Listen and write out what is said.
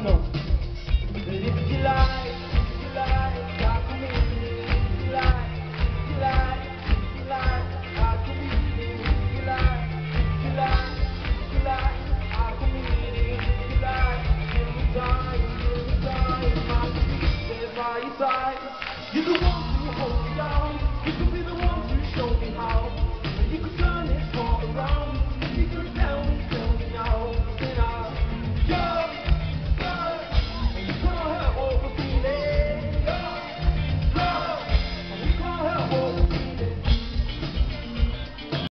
know that if you lie, I come in. If you lie, I come in. If you lie, I come in. If you lie, anytime, I can be there by your side. You're the one who holds